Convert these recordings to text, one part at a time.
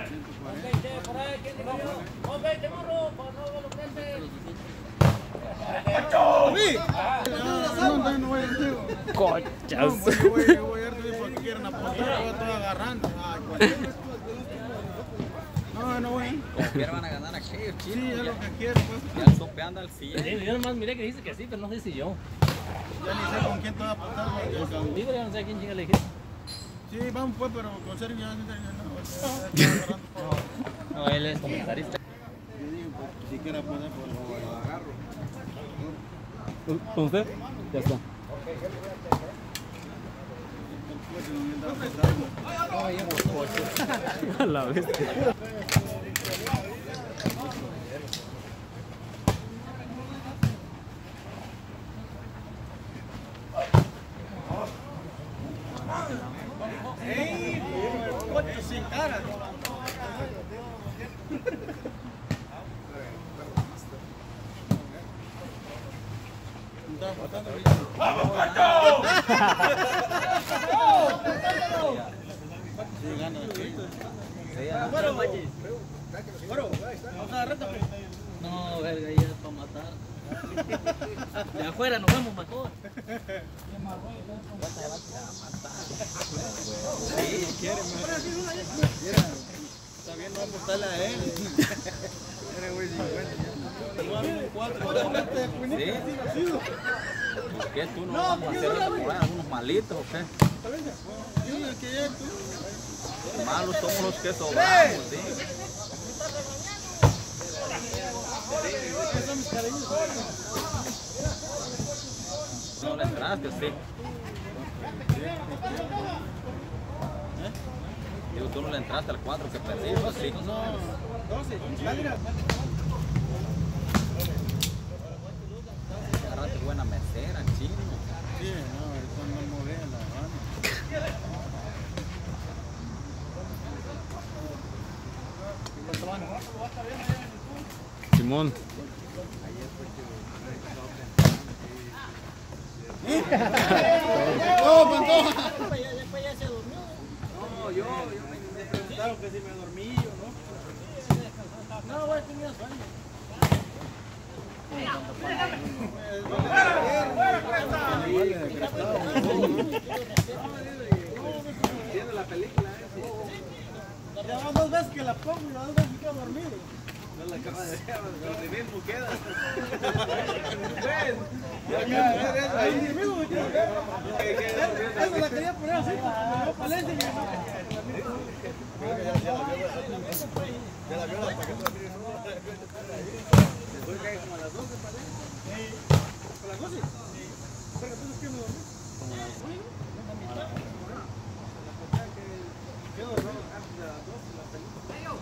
Cochas. Yo voy a ver porque quieren apostar, yo estoy agarrando. No voy. Como quiera van a ganar aquellos chinos. Sí, es ya, lo que quiero, pues. ya el tope anda al 100. Yo nomás miré que dice que sí, pero no sé si yo. Ya ni sé con quién te voy a apostar. Digo, yo no sé a quién chinga le dije. Sí, vamos pues, pero con serio ya no. No, él es comentarista. Yo digo, pues, si quiera poner, pues lo agarro. ¿Con usted? Ya está. A la bestia. ¡Ey! ¡Cocho sin cara! No, verga, ya es para matar. De afuera nos vemos mejor. Sí, quiere, está bien, no vamos a apostarle a él. Eres güey 50. ¿Sí? ¿Qué tú no vamos a hacer la temporada? ¿Unos malitos o qué? Sí, el que ya tú. Malos somos los que sobramos, ¿sí? No le entraste, sí. Digo, tú no le entraste al 4 que perdimos, sí. No, 12. Agarraste buena mesera, chino. Sí, no, ahorita no moví la mano. Simón. ¡Oh, Pantoja! Después ya se durmió. No, yo me preguntaron que si me dormí o no. No, güey, tenía sueño. Viendo la película, ya van 2 veces que la pongo y las 2 veces que quedo dormido. No la acaba de ver, lo mismo queda. ¿Ves? Ahí mismo, esa la quería poner así, porque yo palente y ya la vio hasta que tú la mires. Después cae como a las 12, parece. ¿A las 12? Pero entonces, ¿qué me dormí? Como a las 12. Quedo dormido antes de las 12 la película.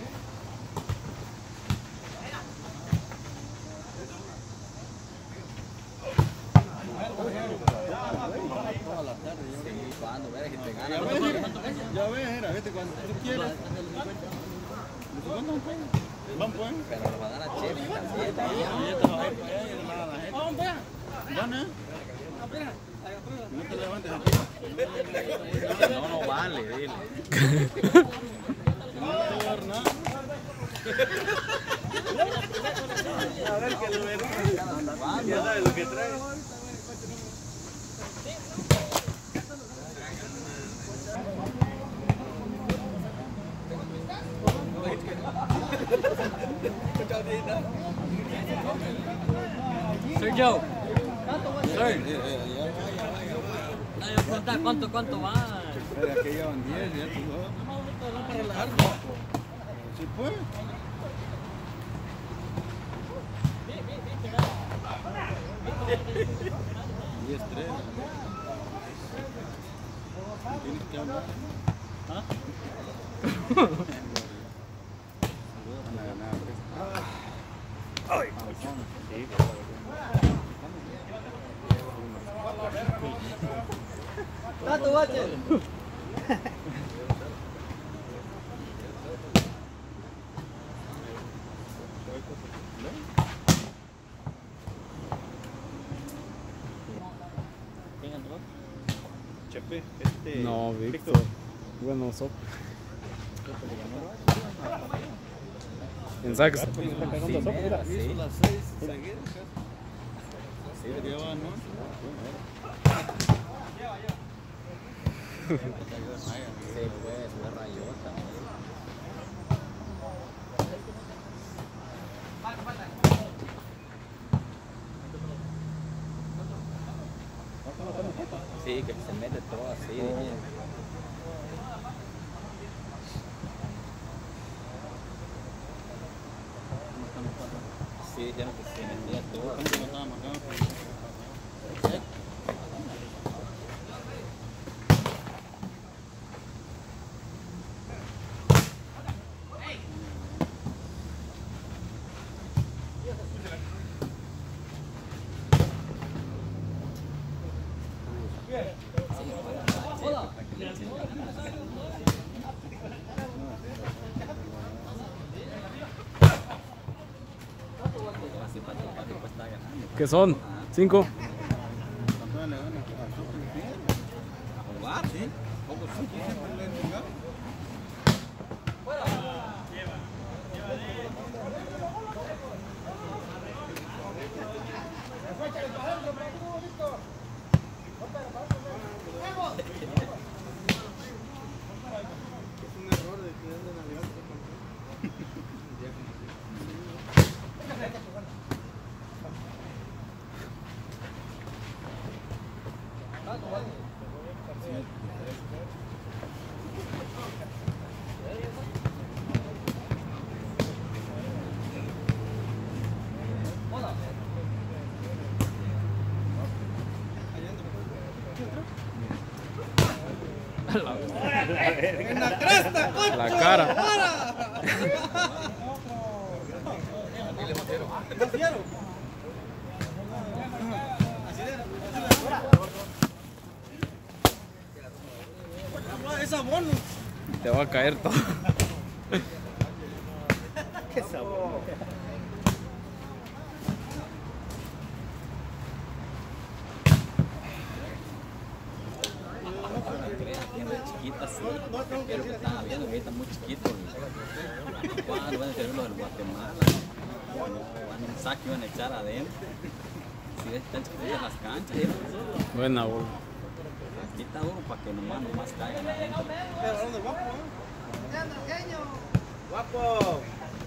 Toda la tarde, yo sí, cuando veas que te gana. Ya ves, era, vete cuando tú quieras. Van pues. Pero lo va a dar a Chile también. Van, ¿eh? No te levantes aquí. No vale, dile. No te voy a dar nada. A ver que lo verás. Ya sabes lo que traes. Soy yo. ¿Cuánto va? Espera que llevan 10, ya tú no. Para relajarme. Sí, pues. Y estrella. Tienes que hablar. ¿Ah? Van a ganar. Ay, ¡Tato, bache! ¿Quién entró? Chepe, no, Víctor. Bueno, En sax. Sí, las 6 seguidas. Sí, llevan, ¿no? Sí, pues, la rayota. Sí, que se mete todo así. Sí, dijeron que se metía todo así. ¿Qué son? 5. ¿Cuánto le gana? ¿A jugar? Sí. Poco sí, siempre le jugar. Es un error de que anden navegando. En la cresta, cocho. La cara. Es abono. Te va a caer todo. Qué sabor. Chiquitas, sí. Pero que estaba viendo que está muy chiquito. ¿Cuándo van a ser los del Guatemala? Van un saque y van a echar adentro. Si están chiquitas las canchas, Buena bola. aquí está duro para que nomás caigan adentro. Pero hablando de guapo, guapo.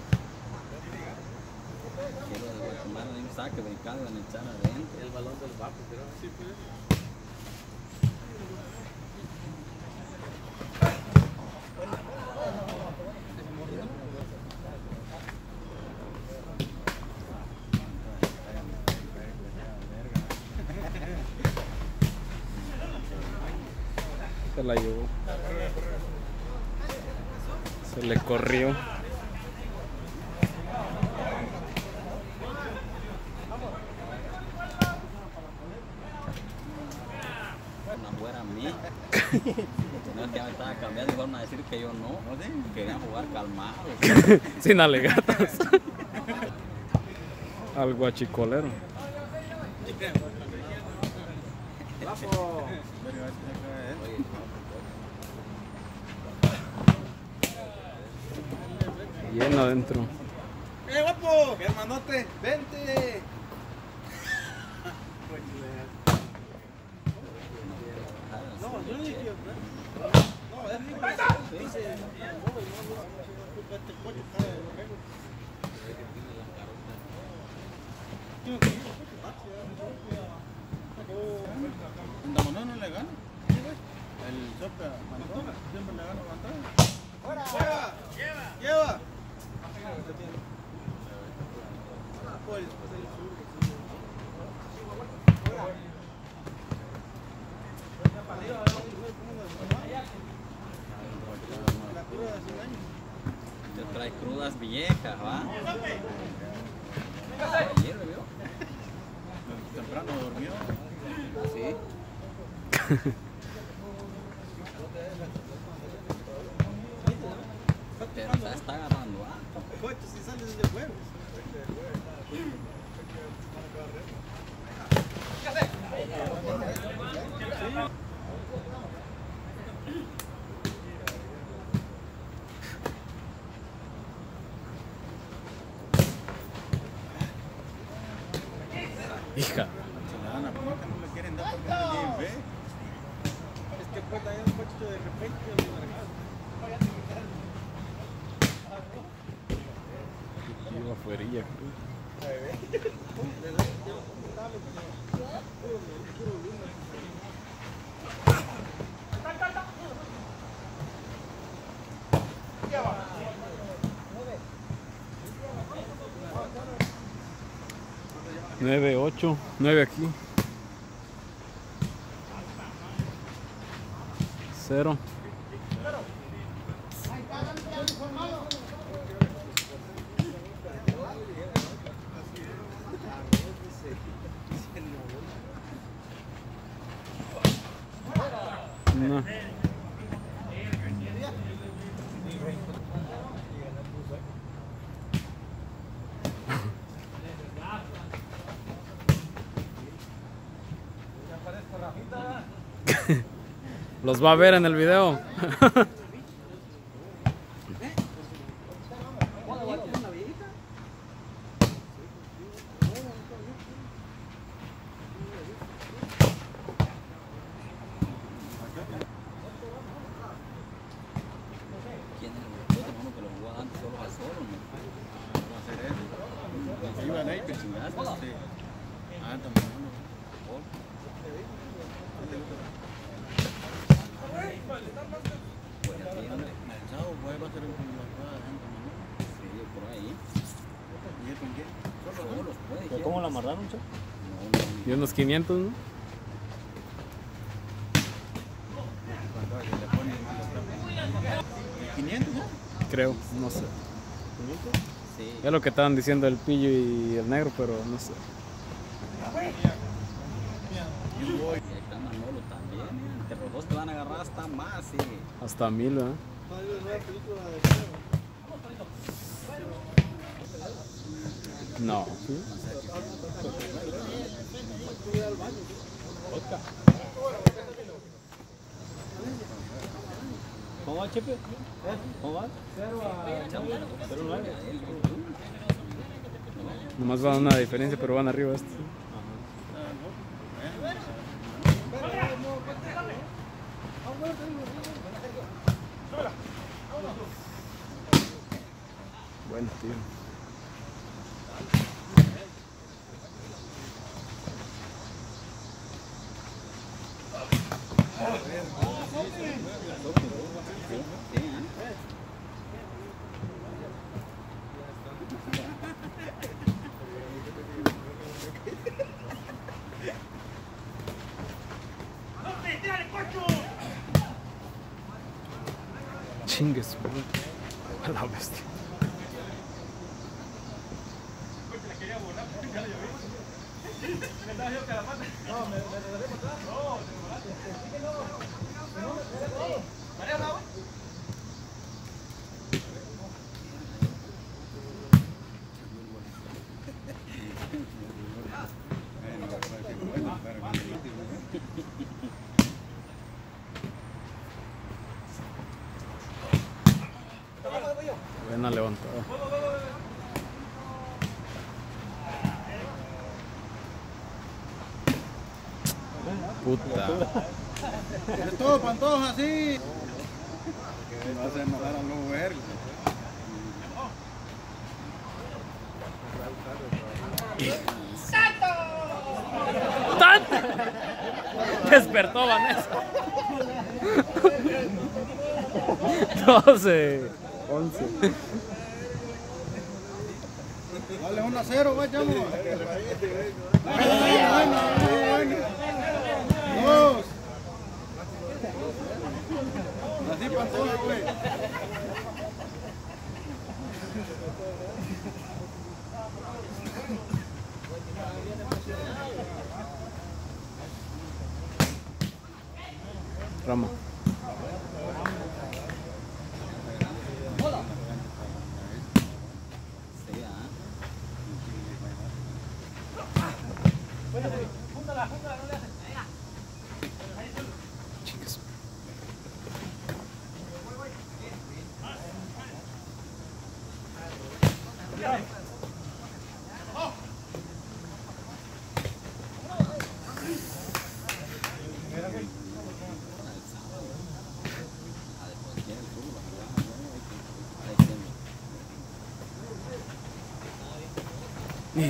Quiero de Guatemala de un saque, brincar y van a echar adentro. El balón del guapo, pero Sí, pues. Se la llevó. Se le corrió. Una fuera a mí. No es que me estaba cambiando y fueron a decir que yo no. Querían jugar calmados. Sin alegatas. Al guachicolero. Lleno adentro. Guapo! Hermanote, vente. No, yo no dije que no, es mi dice. Este coche está de no le gana. El Sopa mandó, siempre le gana levantar. Lleva. Pues, Te trae crudas viejas, ¿va? Ayer me vio. temprano durmió. Sí. Pero ya está agarrando alto. Coche, si sales de jueves. Hija. Se la dan a Puerta, no le quieren dar porque no tienen fe. Es que Puerta hay un coche de repente de mercado. Iba afuerilla. Nueve, 8, 9 aquí. 0. No. Los va a ver en el video. ¿Quién es el otro que lo jugaba antes solo a solo, no? Va a hacer eso. Iban ahí, que chingaste. Ah, también. Pues aquí, hombre. Chao, pues va a ser un Sí, por ahí. ¿Y él con quién? Solos, puede. ¿Cómo la amarraron, che? No, Y unos 500, ¿no? Cuando se le ponen 500, ¿no? Creo, no sé. sí. Es lo que estaban diciendo el pillo y el negro, pero no sé. Y ahí está Manolo también. Entre los dos te van a agarrar hasta más, sí. Hasta 1000, ¿verdad? No. ¿Sí? ¿Cómo va, Chepe? ¿Cómo va? 0-9. Nomás van una diferencia, pero van arriba estos. Buen tío. Chingue su madre. A la bestia. Buena levantada. Puta. Es todo pantoja así. No hace enojar a los verdes. Despertó Vanessa. 12, 11. Dale 1-0, vayamos. Dos. Así pantoja, güey. Rama. Sí, ah. Chingue su- A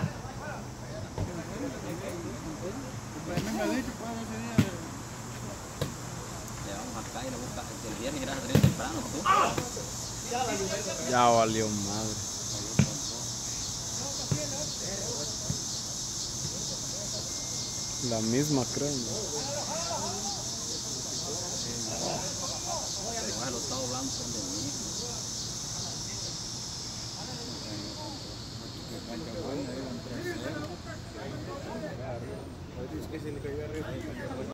mí me ha dicho, pues, ese día. Le vamos acá y le busca. El viernes irás a salir temprano, tú. Ya valió madre. La misma creo, ¿no?